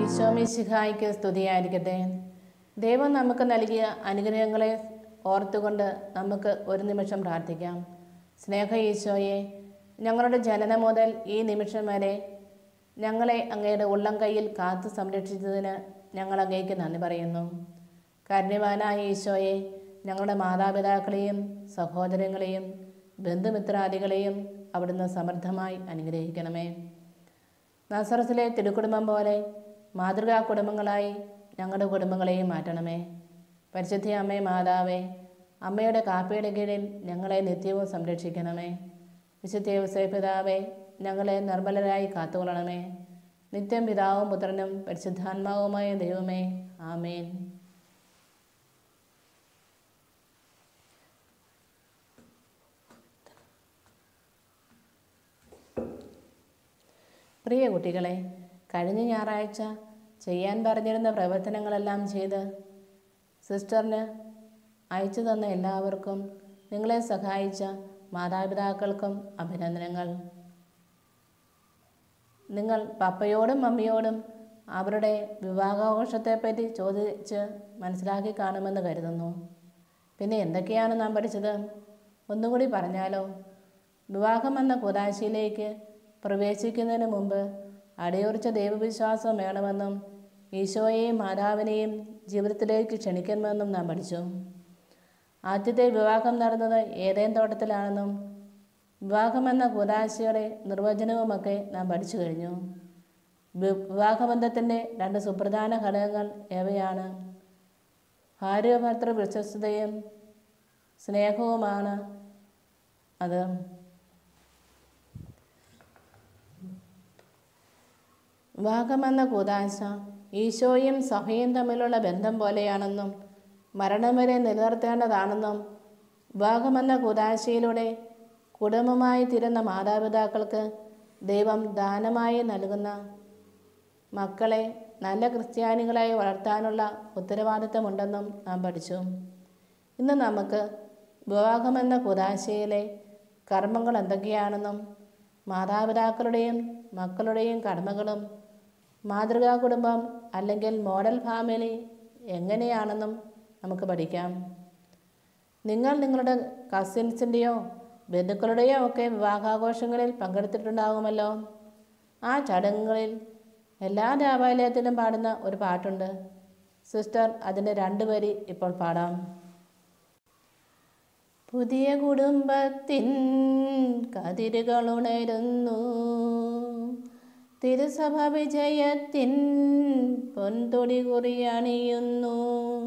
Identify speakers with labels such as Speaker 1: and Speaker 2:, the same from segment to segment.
Speaker 1: ഈശോമിശിഹായ്ക്ക് സ്തുതിയായിരിക്കട്ടെ. ദൈവം നമുക്ക് നൽകിയ അനുഗ്രഹങ്ങളെ ഓർത്തുകൊണ്ട് നമുക്ക് ഒരു നിമിഷം പ്രാർത്ഥിക്കാം. സ്നേഹ ഈശോയെ, ഞങ്ങളുടെ ജനനം മുതൽ ഈ നിമിഷം വരെ ഞങ്ങളെ അങ്ങയുടെ ഉള്ളം കൈയിൽ കാത്തു സംരക്ഷിച്ചതിന് ഞങ്ങൾ അങ്ങേക്ക് നന്ദി പറയുന്നു. കാരുണ്യവാനായ ഈശോയെ, ഞങ്ങളുടെ മാതാപിതാക്കളെയും സഹോദരങ്ങളെയും ബന്ധുമിത്രാദികളെയും അവിടുന്ന് സമൃദ്ധമായി അനുഗ്രഹിക്കണമേ. നസറത്തിലെ തിരുക്കുടുംബം പോലെ മാതൃകാ കുടുംബങ്ങളായി ഞങ്ങളുടെ കുടുംബങ്ങളെയും മാറ്റണമേ. പരിശുദ്ധ അമ്മേ മാതാവേ, അമ്മയുടെ കാപ്പയുടെ കീഴിൽ ഞങ്ങളെ നിത്യവും സംരക്ഷിക്കണമേ. വിശുദ്ധ യോസേപ്പ് പിതാവേ, ഞങ്ങളെ നിർമ്മലരായി കാത്തുകൊള്ളണമേ. നിത്യം പിതാവും പുത്രനും പരിശുദ്ധാത്മാവുമായ ദൈവമേ, ആമേൻ. പ്രിയ കുട്ടികളെ, കഴിഞ്ഞ ഞായറാഴ്ച ചെയ്യാൻ പറഞ്ഞിരുന്ന പ്രവർത്തനങ്ങളെല്ലാം ചെയ്ത് സിസ്റ്ററിന് അയച്ചു തന്ന എല്ലാവർക്കും, നിങ്ങളെ സഹായിച്ച മാതാപിതാക്കൾക്കും അഭിനന്ദനങ്ങൾ. നിങ്ങൾ പപ്പയോടും മമ്മിയോടും അവരുടെ വിവാഹാഘോഷത്തെപ്പറ്റി ചോദിച്ച് മനസ്സിലാക്കി കാണുമെന്ന് കരുതുന്നു. പിന്നെ എന്തൊക്കെയാണ് നാം പഠിച്ചത്? ഒന്നുകൂടി പറഞ്ഞാലോ? വിവാഹം എന്ന കൂദാശയിലേക്ക് പ്രവേശിക്കുന്നതിന് മുമ്പ് അടിയുറച്ച ദൈവവിശ്വാസം വേണമെന്നും ഈശോയെയും മാതാവിനെയും ജീവിതത്തിലേക്ക് ക്ഷണിക്കണമെന്നും നാം പഠിച്ചു. ആദ്യത്തെ വിവാഹം നടന്നത് ഏതേൻ തോട്ടത്തിലാണെന്നും വിവാഹമെന്ന കൂദാശയുടെ നിർവചനവുമൊക്കെ നാം പഠിച്ചു കഴിഞ്ഞു. വിവാഹബന്ധത്തിൻ്റെ രണ്ട് സുപ്രധാന ഘടകങ്ങൾ ഏവയാണ്? ഭാര്യാഭർത്തൃ വിശ്വസ്തതയും സ്നേഹവുമാണ് അത്. വിവാഹമെന്ന കൂദാശ ഈശോയും സഭയും തമ്മിലുള്ള ബന്ധം പോലെയാണെന്നും മരണം വരെ നിലനിർത്തേണ്ടതാണെന്നും വിവാഹമെന്ന കൂദാശയിലൂടെ കുടുംബമായി തീരുന്ന മാതാപിതാക്കൾക്ക് ദൈവം ദാനമായി നൽകുന്ന മക്കളെ നല്ല ക്രിസ്ത്യാനികളായി വളർത്താനുള്ള ഉത്തരവാദിത്തമുണ്ടെന്നും നാം പഠിച്ചു. ഇന്ന് നമുക്ക് വിവാഹമെന്ന കൂദാശയിലെ കർമ്മങ്ങൾ എന്തൊക്കെയാണെന്നും മാതാപിതാക്കളുടെയും മക്കളുടെയും കടമകളും മാതൃകാ കുടുംബം അല്ലെങ്കിൽ മോഡൽ ഫാമിലി എങ്ങനെയാണെന്നും നമുക്ക് പഠിക്കാം. നിങ്ങൾ നിങ്ങളുടെ കസിൻസിൻ്റെയോ ബന്ധുക്കളുടെയോ ഒക്കെ വിവാഹാഘോഷങ്ങളിൽ പങ്കെടുത്തിട്ടുണ്ടാകുമല്ലോ. ആ ചടങ്ങുകളിൽ എല്ലാ ദേവാലയത്തിലും പാടുന്ന ഒരു പാട്ടുണ്ട്. സിസ്റ്റർ അതിൻ്റെ 2 വരി ഇപ്പോൾ പാടാം. പുതിയ കുടുംബത്തിൻ കതിരുകളുണരുന്നു, തിരുസഭ വിജയത്തിൻ പൊൻതൊടി കുറിയണിയുന്നു.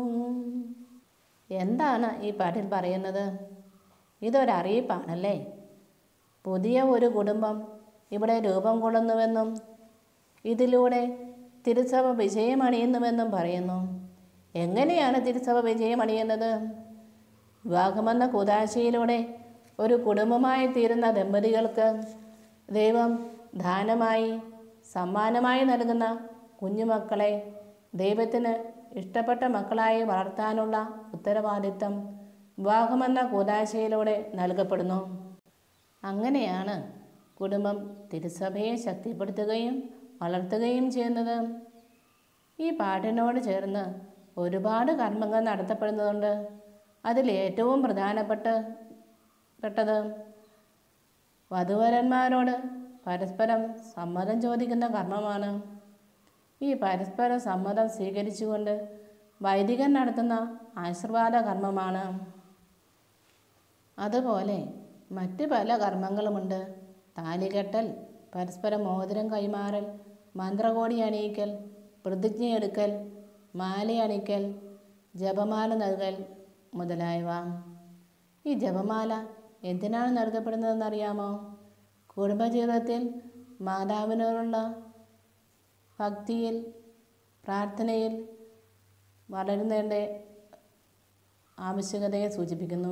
Speaker 1: എന്താണ് ഈ പാട്ടിൽ പറയുന്നത്? ഇതൊരറിയിപ്പാണല്ലേ. പുതിയ ഒരു കുടുംബം ഇവിടെ രൂപം കൊള്ളുന്നുവെന്നും ഇതിലൂടെ തിരുസഭ വിജയമണിയുന്നുവെന്നും പറയുന്നു. എങ്ങനെയാണ് തിരുസഭ വിജയമണിയുന്നത്? വിവാഹമെന്ന കൂദാശയിലൂടെ ഒരു കുടുംബമായി തീരുന്ന ദമ്പതികൾക്ക് ദൈവം ദാനമായി സമ്മാനമായി നൽകുന്ന കുഞ്ഞുമക്കളെ ദൈവത്തിന് ഇഷ്ടപ്പെട്ട മക്കളായി വളർത്താനുള്ള ഉത്തരവാദിത്തം വിവാഹമെന്ന കൂദാശയിലൂടെ നൽകപ്പെടുന്നു. അങ്ങനെയാണ് കുടുംബം തിരുസഭയെ ശക്തിപ്പെടുത്തുകയും വളർത്തുകയും ചെയ്യുന്നത്. ഈ പാട്ടിനോട് ചേർന്ന് ഒരുപാട് കർമ്മങ്ങൾ നടത്തപ്പെടുന്നതുണ്ട്. അതിലേറ്റവും പ്രധാനപ്പെട്ടത് വധൂവരന്മാരോട് പരസ്പരം സമ്മതം ചോദിക്കുന്ന കർമ്മമാണ്. ഈ പരസ്പര സമ്മതം സ്വീകരിച്ചുകൊണ്ട് വൈദികൻ നടത്തുന്ന ആശീർവാദ കർമ്മമാണ്. അതുപോലെ മറ്റ് പല കർമ്മങ്ങളുമുണ്ട്. താലികെട്ടൽ, പരസ്പര മോതിരം കൈമാറൽ, മന്ത്രകോടി അണിയിക്കൽ, പ്രതിജ്ഞയെടുക്കൽ, മാല അണിക്കൽ, ജപമാല നൽകൽ മുതലായവ. ഈ ജപമാല എന്തിനാണ് നൽകപ്പെടുന്നതെന്നറിയാമോ? കുടുംബജീവിതത്തിൽ മാതാവിനോടുള്ള ഭക്തിയിൽ പ്രാർത്ഥനയിൽ വളരുന്നതിൻ്റെ ആവശ്യകതയെ സൂചിപ്പിക്കുന്നു.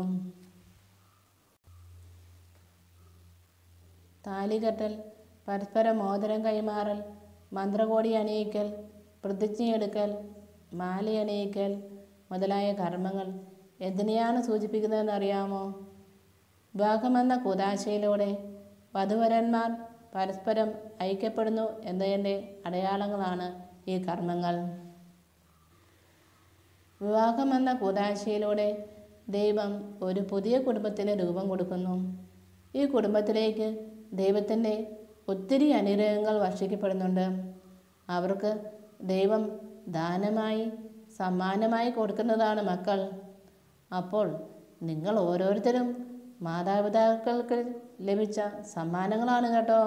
Speaker 1: താലികെട്ടൽ, പരസ്പര മോതിരം കൈമാറൽ, മന്ത്രകോടി അണിയിക്കൽ, പ്രതിജ്ഞയെടുക്കൽ, മാല അണിയിക്കൽ മുതലായ കർമ്മങ്ങൾ എന്തിനെയാണ് സൂചിപ്പിക്കുന്നതെന്നറിയാമോ? വിവാഹമെന്ന കൂദാശയിലൂടെ വധുവരന്മാർ പരസ്പരം ഐക്യപ്പെടുന്നു എന്നതിൻ്റെ അടയാളങ്ങളാണ് ഈ കർമ്മങ്ങൾ. വിവാഹമെന്ന കൂദാശയിലൂടെ ദൈവം ഒരു പുതിയ കുടുംബത്തിന് രൂപം കൊടുക്കുന്നു. ഈ കുടുംബത്തിലേക്ക് ദൈവത്തിൻ്റെ ഒത്തിരി അനുഗ്രഹങ്ങൾ വർഷിക്കപ്പെടുന്നുണ്ട്. അവർക്ക് ദൈവം ദാനമായി സമ്മാനമായി കൊടുക്കുന്നതാണ് മക്കൾ. അപ്പോൾ നിങ്ങൾ ഓരോരുത്തരും മാതാപിതാക്കൾക്ക് ലഭിച്ച സമ്മാനങ്ങളാണ് കേട്ടോ.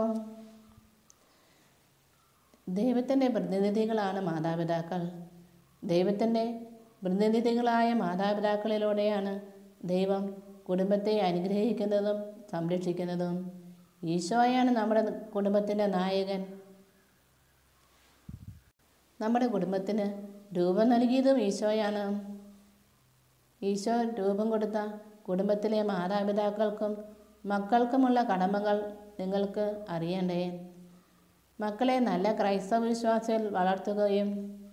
Speaker 1: ദൈവത്തിൻ്റെ പ്രതിനിധികളാണ് മാതാപിതാക്കൾ. ദൈവത്തിൻ്റെ പ്രതിനിധികളായ മാതാപിതാക്കളിലൂടെയാണ് ദൈവം കുടുംബത്തെ അനുഗ്രഹിക്കുന്നതും സംരക്ഷിക്കുന്നതും. ഈശോയാണ് നമ്മുടെ കുടുംബത്തിൻ്റെ നായകൻ. നമ്മുടെ കുടുംബത്തിന് രൂപം നൽകിയതും ഈശോയാണ്. ഈശോ രൂപം കൊടുത്ത കുടുംബത്തിലെ മാതാപിതാക്കൾക്കും മക്കൾക്കുമുള്ള കടമകൾ നിങ്ങൾക്ക് അറിയണ്ടേ? മക്കളെ നല്ല ക്രൈസ്തവ വിശ്വാസത്തിൽ വളർത്തുകയും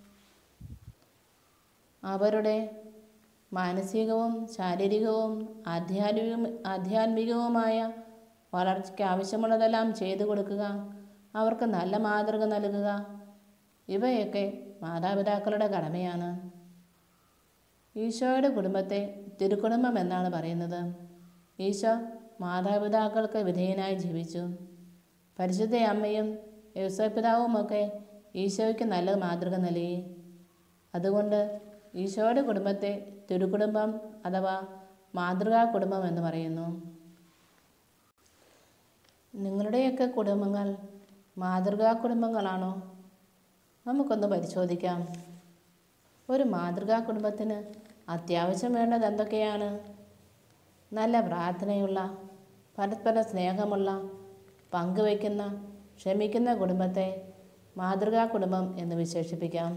Speaker 1: അവരുടെ മാനസികവും ശാരീരികവും ആധ്യാത്മികവുമായ വളർച്ചയ്ക്ക് ആവശ്യമുള്ളതെല്ലാം ചെയ്തു കൊടുക്കുക, അവർക്ക് നല്ല മാതൃക നൽകുക, ഇവയൊക്കെ മാതാപിതാക്കളുടെ കടമയാണ്. ഈശോയുടെ കുടുംബത്തെ തിരുക്കുടുംബം എന്നാണ് പറയുന്നത്. ഈശോ മാതാപിതാക്കൾക്ക് വിധേയനായി ജീവിച്ചു. പരിശുദ്ധ അമ്മയും യൗസേപ്പിതാവുമൊക്കെ ഈശോയ്ക്ക് നല്ല മാതൃക നൽകി. അതുകൊണ്ട് ഈശോയുടെ കുടുംബത്തെ തിരുക്കുടുംബം അഥവാ മാതൃകാ കുടുംബം എന്ന് പറയുന്നു. നിങ്ങളുടെയൊക്കെ കുടുംബങ്ങൾ മാതൃകാ കുടുംബങ്ങളാണോ? നമുക്കൊന്ന് പരിശോധിക്കാം. ഒരു മാതൃകാ കുടുംബത്തിന് അത്യാവശ്യം വേണ്ടത് എന്തൊക്കെയാണ്? നല്ല പ്രാർത്ഥനയുള്ള, പരസ്പര സ്നേഹമുള്ള, പങ്കുവയ്ക്കുന്ന, ക്ഷമിക്കുന്ന കുടുംബത്തെ മാതൃകാ കുടുംബം എന്ന് വിശേഷിപ്പിക്കാം.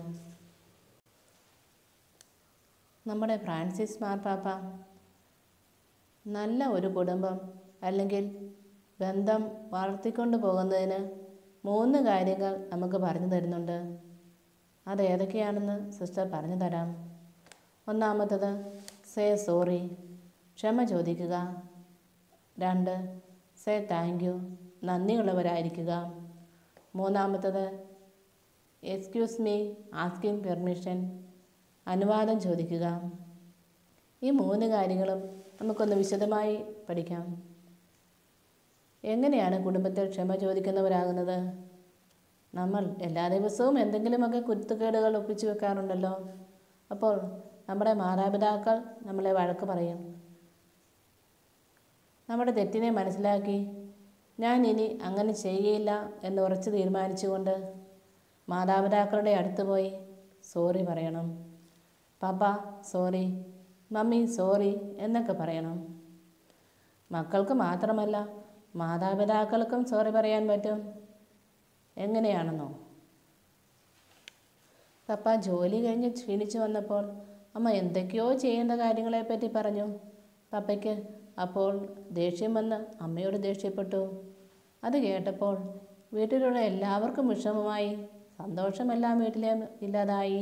Speaker 1: നമ്മുടെ ഫ്രാൻസിസ് മാർപ്പാപ്പ നല്ല ഒരു കുടുംബം അല്ലെങ്കിൽ ബന്ധം വളർത്തിക്കൊണ്ടു പോകുന്നതിന് 3 കാര്യങ്ങൾ നമുക്ക് പറഞ്ഞു തരുന്നുണ്ട്. അത് ഏതൊക്കെയാണെന്ന് സിസ്റ്റർ പറഞ്ഞു തരാം. ഒന്നാമത്തത് സേ സോറി, ക്ഷമ ചോദിക്കുക. 2 സേ താങ്ക് യു, നന്ദിയുള്ളവരായിരിക്കുക. 3-മത്തത് എക്സ്ക്യൂസ് മീ, ആസ്കിങ് പെർമിഷൻ, അനുവാദം ചോദിക്കുക. ഈ 3 കാര്യങ്ങളും നമുക്കൊന്ന് വിശദമായി പഠിക്കാം. എങ്ങനെയാണ് കുടുംബത്തിൽ ക്ഷമ ചോദിക്കുന്നവരാകുന്നത്? നമ്മൾ എല്ലാ ദിവസവും എന്തെങ്കിലുമൊക്കെ കുരുത്തക്കേടുകൾ ഒപ്പിച്ചു വെക്കാറുണ്ടല്ലോ. അപ്പോൾ നമ്മുടെ മാതാപിതാക്കൾ നമ്മളെ വഴക്ക് പറയും. നമ്മുടെ തെറ്റിനെ മനസ്സിലാക്കി ഞാൻ ഇനി അങ്ങനെ ചെയ്യുകയില്ല എന്ന് ഉറച്ചു തീരുമാനിച്ചുകൊണ്ട് മാതാപിതാക്കളുടെ അടുത്ത് പോയി സോറി പറയണം. പാപ്പ സോറി, മമ്മി സോറി എന്നൊക്കെ പറയണം. മക്കൾക്ക് മാത്രമല്ല മാതാപിതാക്കൾക്കും സോറി പറയാൻ പറ്റും. എങ്ങനെയാണെന്നോ? പപ്പ ജോലി കഴിഞ്ഞ് ക്ഷീണിച്ചു വന്നപ്പോൾ അമ്മ എന്തൊക്കെയോ ചെയ്യേണ്ട കാര്യങ്ങളെപ്പറ്റി പറഞ്ഞു. പപ്പയ്ക്ക് അപ്പോൾ ദേഷ്യം വന്ന് അമ്മയോട് ദേഷ്യപ്പെട്ടു. അത് കേട്ടപ്പോൾ വീട്ടിലുള്ള എല്ലാവർക്കും വിഷമമായി, സന്തോഷമെല്ലാം വീട്ടിലെ ഇല്ലാതായി.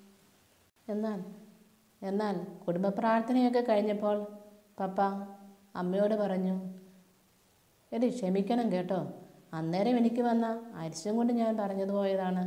Speaker 1: എന്നാൽ കുടുംബ പ്രാർത്ഥനയൊക്കെ കഴിഞ്ഞപ്പോൾ പപ്പ അമ്മയോട് പറഞ്ഞു, എടി ക്ഷമിക്കണം കേട്ടോ, അന്നേരം എനിക്ക് വന്ന അരിശം കൊണ്ട് ഞാൻ പറഞ്ഞത് പോയതാണ്.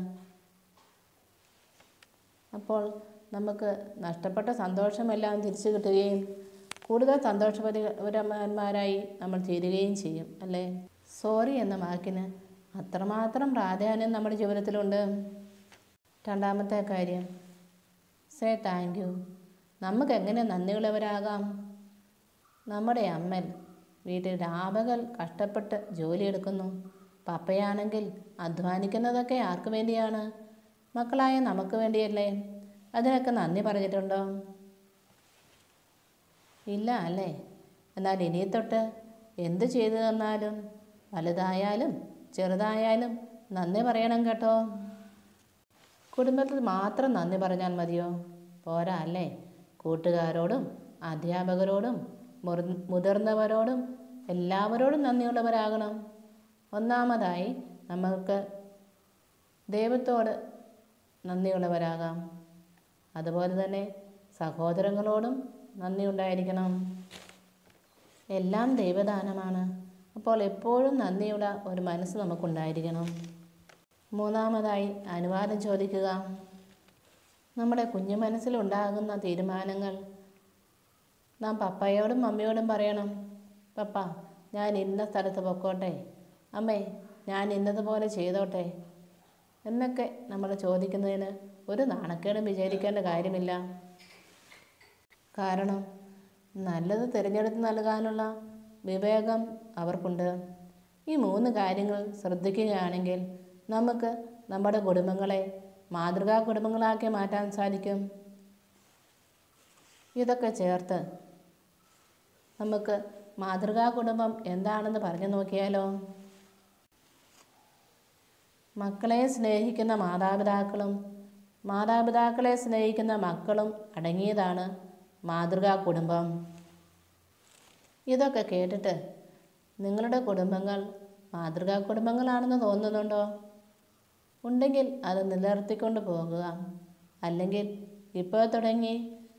Speaker 1: അപ്പോൾ നമുക്ക് നഷ്ടപ്പെട്ട സന്തോഷമെല്ലാം തിരിച്ചു കിട്ടുകയും കൂടുതൽ സന്തോഷപരന്മാരായി നമ്മൾ തീരുകയും ചെയ്യും, അല്ലേ? സോറി എന്ന വാക്കിന് അത്രമാത്രം പ്രാധാന്യം നമ്മുടെ ജീവിതത്തിലുണ്ട്. 2-മത്തെ കാര്യം സേ താങ്ക് യു. നമുക്കെങ്ങനെ നന്ദിയുള്ളവരാകാം? നമ്മുടെ അമ്മ വീട്ടിൽ രാപകൽ കഷ്ടപ്പെട്ട് ജോലിയെടുക്കുന്നു. പപ്പയാണെങ്കിൽ അധ്വാനിക്കുന്നതൊക്കെ ആർക്ക് വേണ്ടിയാണ്? മക്കളായ നമുക്ക് വേണ്ടിയല്ലേ? അതിനൊക്കെ നന്ദി പറഞ്ഞിട്ടുണ്ടോ? ഇല്ല അല്ലേ? എന്നാൽ ഇനി തൊട്ട് എന്ത് ചെയ്തു തന്നാലും വലുതായാലും ചെറുതായാലും നന്ദി പറയണം കേട്ടോ. കുടുംബത്തിൽ മാത്രം നന്ദി പറഞ്ഞാൽ മതിയോ? പോരാ അല്ലേ? കൂട്ടുകാരോടും അധ്യാപകരോടും മുതിർന്നവരോടും എല്ലാവരോടും നന്ദിയുള്ളവരാകണം. ഒന്നാമതായി നമുക്ക് ദൈവത്തോട് നന്ദിയുള്ളവരാകാം. അതുപോലെ തന്നെ സഹോദരങ്ങളോടും നന്ദി ഉണ്ടായിരിക്കണം. എല്ലാം ദൈവദാനമാണ്. അപ്പോൾ എപ്പോഴും നന്ദിയുള്ള ഒരു മനസ്സ് നമുക്കുണ്ടായിരിക്കണം. മൂന്നാമതായി അനുവാദം ചോദിക്കുക. നമ്മുടെ കുഞ്ഞു മനസ്സിലുണ്ടാകുന്ന തീരുമാനങ്ങൾ നാം പപ്പയോടും മമ്മിയോടും പറയണം. പപ്പ, ഞാൻ ഇന്ന സ്ഥലത്ത് പൊക്കോട്ടെ, അമ്മേ ഞാൻ ഇന്നതുപോലെ ചെയ്തോട്ടെ എന്നൊക്കെ നമ്മൾ ചോദിക്കുന്നതിന് ഒരു നാണക്കേടും വിചാരിക്കേണ്ട കാര്യമില്ല. കാരണം നല്ലത് തിരഞ്ഞെടുത്ത് നൽകാനുള്ള വിവേകം അവർക്കുണ്ട്. ഈ 3 കാര്യങ്ങൾ ശ്രദ്ധിക്കുകയാണെങ്കിൽ നമുക്ക് നമ്മുടെ കുടുംബങ്ങളെ മാതൃകാ കുടുംബങ്ങളാക്കി മാറ്റാൻ സാധിക്കും. ഇതൊക്കെ ചേർത്ത് നമുക്ക് മാതൃകാ കുടുംബം എന്താണെന്ന് പറഞ്ഞു നോക്കിയാലോ? മക്കളെ സ്നേഹിക്കുന്ന മാതാപിതാക്കളും മാതാപിതാക്കളെ സ്നേഹിക്കുന്ന മക്കളും അടങ്ങിയതാണ് മാതൃകാ കുടുംബം. ഇതൊക്കെ കേട്ടിട്ട് നിങ്ങളുടെ കുടുംബങ്ങൾ മാതൃകാ കുടുംബങ്ങളാണെന്ന് തോന്നുന്നുണ്ടോ? ഉണ്ടെങ്കിൽ അത് നിലനിർത്തിക്കൊണ്ട് പോകുക. അല്ലെങ്കിൽ ഇപ്പോൾ തുടങ്ങി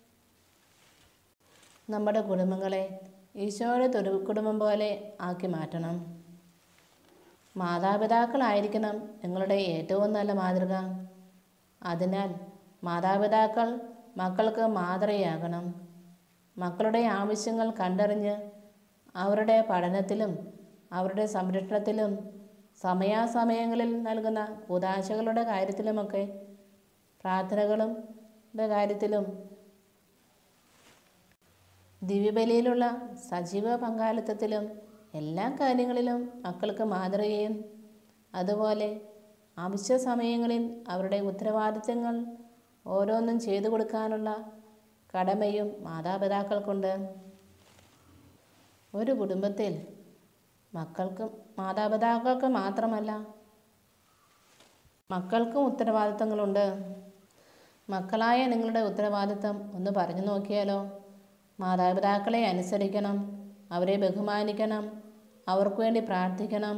Speaker 1: നമ്മുടെ കുടുംബങ്ങളെ ഈശോയുടെ കുടുംബം പോലെ ആക്കി മാറ്റണം. മാതാപിതാക്കളായിരിക്കണം നിങ്ങളുടെ ഏറ്റവും നല്ല മാതൃക. അതിനാൽ മാതാപിതാക്കൾ മക്കൾക്ക് മാതൃകയാകണം. മക്കളുടെ ആവശ്യങ്ങൾ കണ്ടറിഞ്ഞ് അവരുടെ പഠനത്തിലും അവരുടെ സംരക്ഷണത്തിലും സമയാസമയങ്ങളിൽ നൽകുന്ന കൂദാശകളുടെ കാര്യത്തിലുമൊക്കെ പ്രാർത്ഥനകളുടെ കാര്യത്തിലും ദിവ്യബലിയിലുള്ള സജീവ പങ്കാളിത്തത്തിലും എല്ലാ കാര്യങ്ങളിലും മക്കൾക്ക് മാതൃകയും അതുപോലെ ആവശ്യ സമയങ്ങളിൽ അവരുടെ ഉത്തരവാദിത്തങ്ങൾ ഓരോന്നും ചെയ്തു കൊടുക്കാനുള്ള കടമയും മാതാപിതാക്കൾക്കുണ്ട്. ഒരു കുടുംബത്തിൽ മാതാപിതാക്കൾക്ക് മാത്രമല്ല മക്കൾക്കും ഉത്തരവാദിത്തങ്ങളുണ്ട്. മക്കളായ നിങ്ങളുടെ ഉത്തരവാദിത്തം ഒന്ന് പറഞ്ഞു നോക്കിയാലോ? മാതാപിതാക്കളെ അനുസരിക്കണം, അവരെ ബഹുമാനിക്കണം, അവർക്ക് വേണ്ടി പ്രാർത്ഥിക്കണം.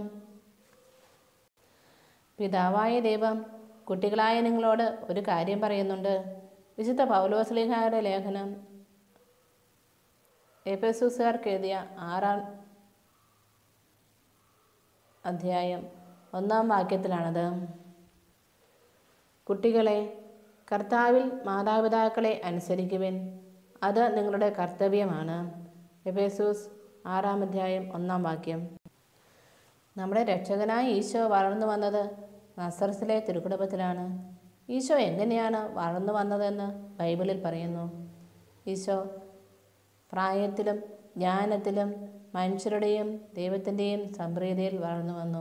Speaker 1: പിതാവായ ദൈവം കുട്ടികളായ നിങ്ങളോട് ഒരു കാര്യം പറയുന്നുണ്ട്. വിശുദ്ധ പൗലോസ്ലീഹായുടെ ലേഖനം എഫെസൂസുകാർക്ക് എഴുതിയ 6-ാം അധ്യായം 1-ാം വാക്യത്തിലാണത്. കുട്ടികളെ, കർത്താവിൽ മാതാപിതാക്കളെ അനുസരിക്കുവിൻ, അത് നിങ്ങളുടെ കർത്തവ്യമാണ്. എഫെസൂസ് 6-ാം അധ്യായം 1-ാം വാക്യം. നമ്മുടെ രക്ഷകനായ ഈശോ വളർന്നു വന്നത് നസറത്തിലെ തിരുക്കുടുംബത്തിലാണ്. ഈശോ എങ്ങനെയാണ് വളർന്നു വന്നതെന്ന് ബൈബിളിൽ പറയുന്നു. ഈശോ പ്രായത്തിലും ജ്ഞാനത്തിലും മനുഷ്യരുടെയും ദൈവത്തിൻ്റെയും സംപ്രീതിയിൽ വളർന്നു വന്നു.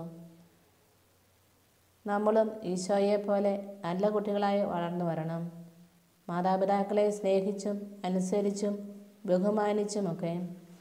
Speaker 1: നമ്മളും ഈശോയെ പോലെ നല്ല കുട്ടികളായി വളർന്നു വരണം. മാതാപിതാക്കളെ സ്നേഹിച്ചും അനുസരിച്ചും ബഹുമാനിച്ചുമൊക്കെ.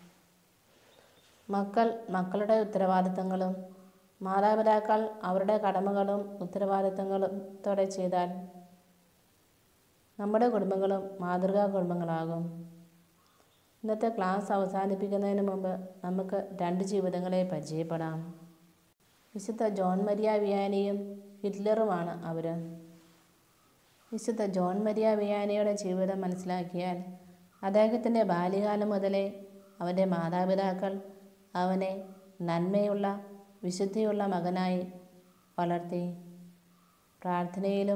Speaker 1: മക്കൾ മക്കളുടെ ഉത്തരവാദിത്തങ്ങളും മാതാപിതാക്കൾ അവരുടെ കടമകളും ഉത്തരവാദിത്തങ്ങളോടെ ചെയ്താൽ നമ്മുടെ കുടുംബങ്ങളും മാതൃകാ കുടുംബങ്ങളാകും. ഇന്നത്തെ ക്ലാസ് അവസാനിപ്പിക്കുന്നതിന് മുമ്പ് നമുക്ക് 2 ജീവിതങ്ങളെ പരിചയപ്പെടാം. വിശുദ്ധ ജോൺ മരിയ വിയാനിയും ഹിറ്റ്ലറുമാണ് അവർ. വിശുദ്ധ ജോൺ മരിയ വിയാനിയുടെ ജീവിതം മനസ്സിലാക്കിയാൽ അദ്ദേഹത്തിൻ്റെ ബാല്യകാലം മുതലേ അവൻ്റെ മാതാപിതാക്കൾ അവനെ നന്മയുള്ള വിശുദ്ധിയുള്ള മകനായി വളർത്തി. പ്രാർത്ഥനയിലും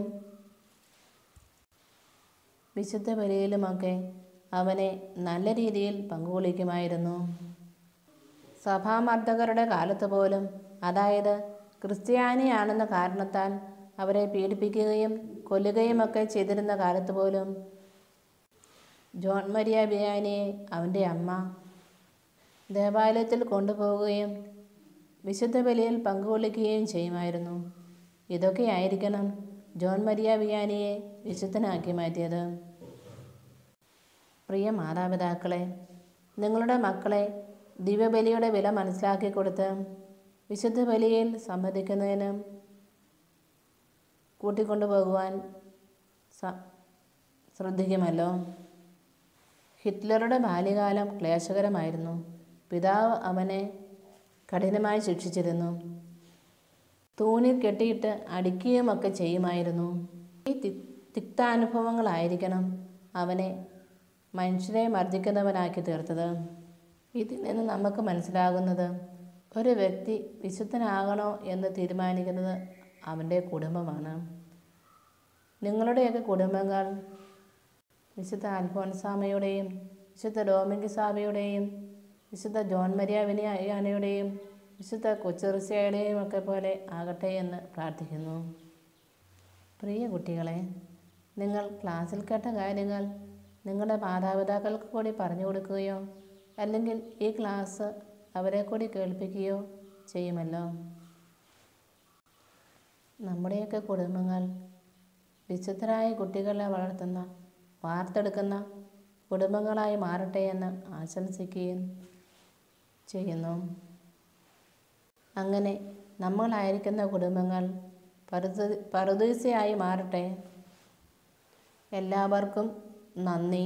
Speaker 1: വിശുദ്ധ ബലിയിലുമൊക്കെ അവനെ നല്ല രീതിയിൽ പങ്കുകൊള്ളിക്കുമായിരുന്നു. സഭാമർദ്ദകരുടെ കാലത്ത് പോലും, അതായത് ക്രിസ്ത്യാനിയാണെന്ന കാരണത്താൽ അവരെ പീഡിപ്പിക്കുകയും കൊല്ലുകയുമൊക്കെ ചെയ്തിരുന്ന കാലത്ത് പോലും ജോൺ മരിയ വിയാനിയെ അവൻ്റെ അമ്മ ദേവാലയത്തിൽ കൊണ്ടുപോവുകയും വിശുദ്ധ ബലിയിൽ പങ്കുകൊള്ളിക്കുകയും ചെയ്യുമായിരുന്നു. ഇതൊക്കെയായിരിക്കണം ജോൺ മരിയ വിയാനിയെ വിശുദ്ധനാക്കി മാറ്റിയത്. പ്രിയ മാതാപിതാക്കളെ, നിങ്ങളുടെ മക്കളെ ദിവ്യബലിയുടെ വില മനസ്സിലാക്കി കൊടുത്ത് വിശുദ്ധ ബലിയിൽ സംബന്ധിക്കുന്നതിനും കൂട്ടിക്കൊണ്ടുപോകുവാൻ ശ്രദ്ധിക്കുമല്ലോ. ഹിറ്റ്ലറുടെ ബാല്യകാലം ക്ലേശകരമായിരുന്നു. പിതാവ് അവനെ കഠിനമായി ശിക്ഷിച്ചിരുന്നു. തൂണിൽ കെട്ടിയിട്ട് അടിക്കുകയുമൊക്കെ ചെയ്യുമായിരുന്നു. ഈ തിക്താനുഭവങ്ങളായിരിക്കണം അവനെ മനുഷ്യരെ മർദ്ദിക്കുന്നവനാക്കി തീർത്തത്. ഇതിൽ നിന്ന് നമുക്ക് മനസ്സിലാകുന്നത് ഒരു വ്യക്തി വിശുദ്ധനാകണോ എന്ന് തീരുമാനിക്കുന്നത് അവൻ്റെ കുടുംബമാണ്. നിങ്ങളുടെയൊക്കെ കുടുംബങ്ങൾ വിശുദ്ധ അൽഫോൻസാമയുടെയും വിശുദ്ധ ഡോമിങ്കിസാബയുടെയും വിശുദ്ധ ജോൺ മരിയ വിനിയാനയുടെയും വിശുദ്ധ കൊച്ചുറിസ്യയുടെയും ഒക്കെ പോലെ ആകട്ടെ എന്ന് പ്രാർത്ഥിക്കുന്നു. പ്രിയ കുട്ടികളെ, നിങ്ങൾ ക്ലാസ്സിൽ കേട്ട കാര്യങ്ങൾ നിങ്ങളുടെ മാതാപിതാക്കൾക്ക് കൂടി പറഞ്ഞു കൊടുക്കുകയോ അല്ലെങ്കിൽ ഈ ക്ലാസ് അവരെ കൂടി കേൾപ്പിക്കുകയോ ചെയ്യുമല്ലോ. നമ്മുടെയൊക്കെ കുടുംബങ്ങൾ വിശുദ്ധരായ കുട്ടികളെ വളർത്തുന്ന വാർത്തെടുക്കുന്ന കുടുംബങ്ങളായി മാറട്ടെ എന്ന് ആശംസിക്കുകയും ചെയ്യുന്നു. അങ്ങനെ നമ്മളായിരിക്കുന്ന കുടുംബങ്ങൾ പറുദീസയായി മാറട്ടെ. എല്ലാവർക്കും നന്ദി.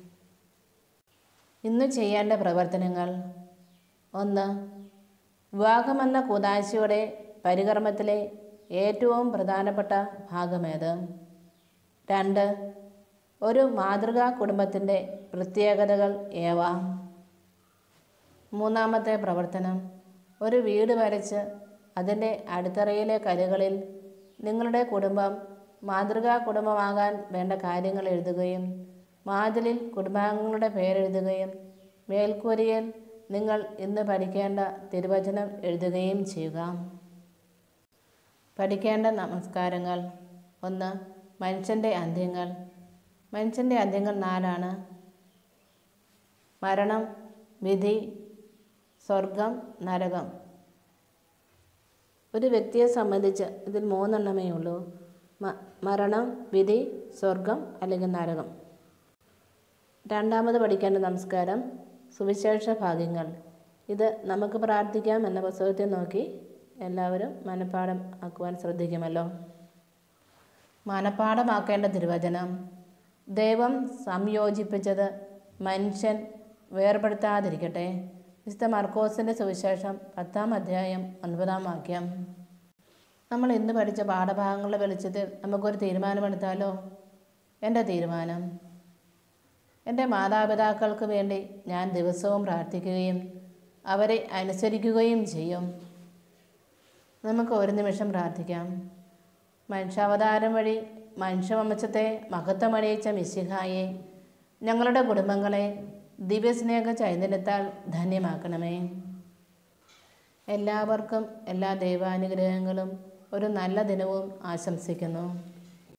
Speaker 1: ഇന്ന് ചെയ്യേണ്ട പ്രവർത്തനങ്ങൾ: 1. വിവാഹമെന്ന കൂദാശയുടെ പരികർമ്മത്തിലെ ഏറ്റവും പ്രധാനപ്പെട്ട ഭാഗമേത്? 2. ഒരു മാതൃകാ കുടുംബത്തിൻ്റെ പ്രത്യേകതകൾ ഏവ? 3. പ്രവർത്തനം: ഒരു വീട് വരച്ച് അതിൻ്റെ അടിത്തറയിലെ കല്ലുകളിൽ നിങ്ങളുടെ കുടുംബം മാതൃകാ കുടുംബമാകാൻ വേണ്ട കാര്യങ്ങൾ എഴുതുകയും വാതിലിൽ കുടുംബാംഗങ്ങളുടെ പേരെഴുതുകയും മേൽക്കൂരയിൽ നിങ്ങൾ ഇന്ന് പഠിക്കേണ്ട തിരുവചനം എഴുതുകയും ചെയ്യുക. പഠിക്കേണ്ട നമസ്കാരങ്ങൾ: 1. മനുഷ്യൻ്റെ അന്ത്യങ്ങൾ. മനുഷ്യൻ്റെ അന്ത്യങ്ങൾ 4 മരണം, വിധി, സ്വർഗം, നരകം. ഒരു വ്യക്തിയെ സംബന്ധിച്ച് ഇതിൽ 3 ഉള്ളൂ: മരണം, വിധി, സ്വർഗം അല്ലെങ്കിൽ നരകം. 2 പഠിക്കേണ്ട നമസ്കാരം സുവിശേഷ ഭാഗ്യങ്ങൾ. ഇത് നമുക്ക് പ്രാർത്ഥിക്കാം എന്ന പുസ്തകത്തിൽ നോക്കി എല്ലാവരും മനഃപ്പാഠം ആക്കുവാൻ ശ്രദ്ധിക്കുമല്ലോ. മനഃപ്പാഠമാക്കേണ്ട തിരുവചനം: ദൈവം സംയോജിപ്പിച്ചത് മനുഷ്യൻ വേർപെടുത്താതിരിക്കട്ടെ. വിശുദ്ധ മർക്കോസിൻ്റെ സുവിശേഷം 10 അധ്യായം 9 വാക്യം. നമ്മൾ ഇന്ന് പഠിച്ച പാഠഭാഗങ്ങളുടെ വെളിച്ചത്തിൽ നമുക്കൊരു തീരുമാനമെടുത്താലോ? എൻ്റെ തീരുമാനം: എൻ്റെ മാതാപിതാക്കൾക്ക് വേണ്ടി ഞാൻ ദിവസവും പ്രാർത്ഥിക്കുകയും അവരെ അനുസരിക്കുകയും ചെയ്യും. നമുക്ക് ഒരു നിമിഷം പ്രാർത്ഥിക്കാം. മനുഷ്യാവതാരം വഴി മനുഷ്യവംശത്തെ മഹത്വമണിയിച്ച മിശിഹായെ ഞങ്ങളുടെ കുടുംബങ്ങളെ ദിവ്യസ്നേഹ ചൈതന്യത്താൽ ധന്യമാക്കണമേ. എല്ലാവർക്കും എല്ലാ ദൈവാനുഗ്രഹങ്ങളും ഒരു നല്ല ദിനവും ആശംസിക്കുന്നു.